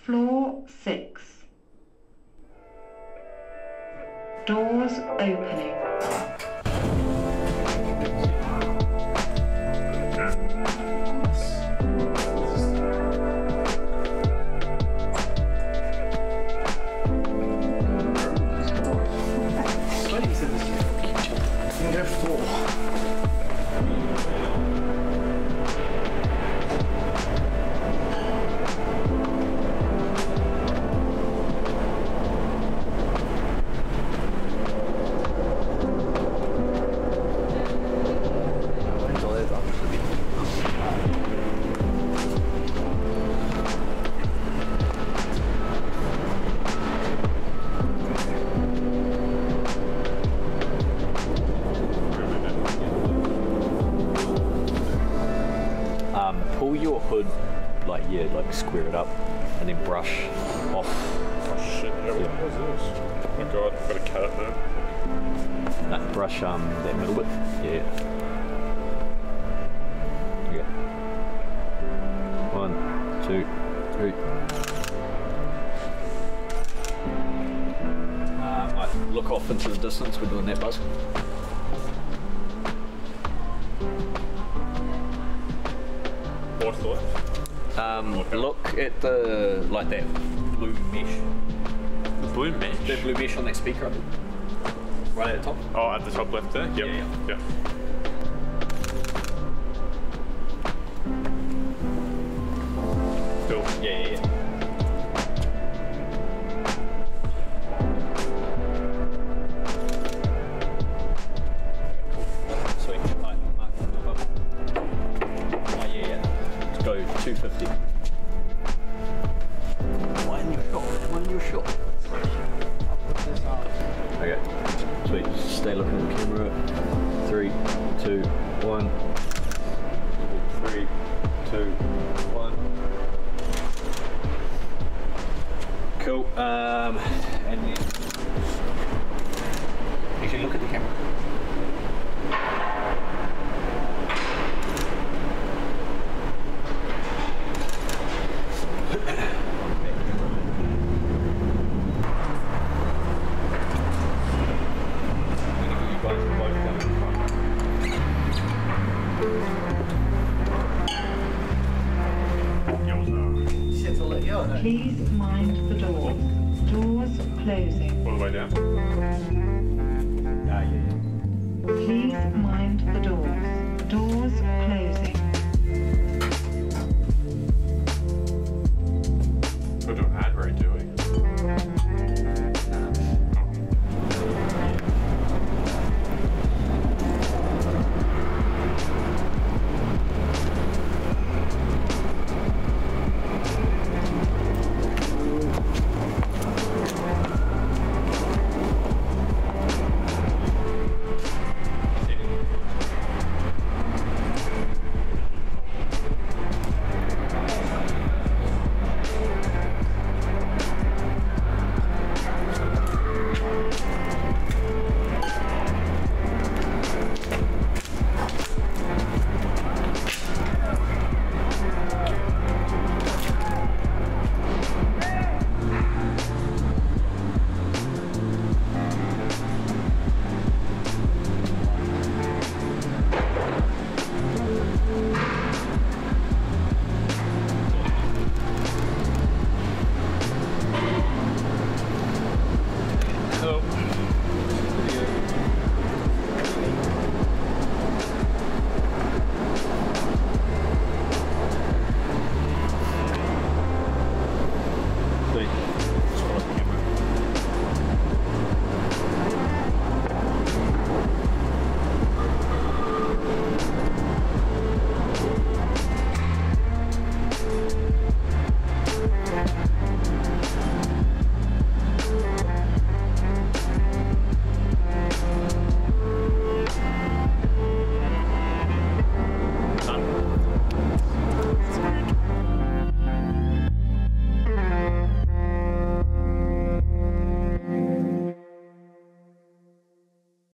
Floor 6. Doors opening. Pull your hood, like square it up, and then brush off. Oh shit, yeah, what the hell is this? Oh my god, I've got a cat up there. No, brush that middle bit. Yeah. Okay. 1, 2, 3. Like, look off into the distance. We're doing that, Buzz. What's the left? Look at the, like that blue mesh. The blue mesh? That blue mesh on that speaker up there. Right at the top. Oh, at the top left there? Yep. Yeah. Still? Yeah. Sweet. Right, mark the bubble. Oh yeah. Let's go 250. One your shot. Okay. Sweet. Stay looking at the camera. 3, 2, 1. 3, 2, 1. Cool. And then actually look at the camera. Please mind the doors. Doors closing. All the way down? Please mind the doors. Doors closing.